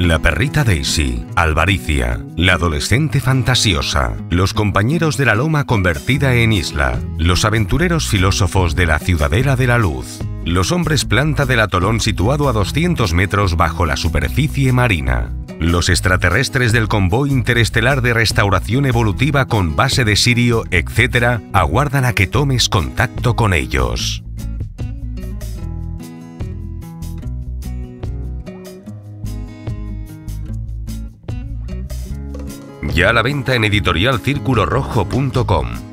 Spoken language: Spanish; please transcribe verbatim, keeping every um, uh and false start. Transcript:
La perrita Daisy, Alvaricia, la adolescente fantasiosa, los compañeros de la loma convertida en isla, los aventureros filósofos de la Ciudadela de la Luz, los hombres planta del atolón situado a doscientos metros bajo la superficie marina, los extraterrestres del convoy interestelar de restauración evolutiva con base de Sirio, etcétera, aguardan a que tomes contacto con ellos. Ya a la venta en editorial círculo rojo punto com.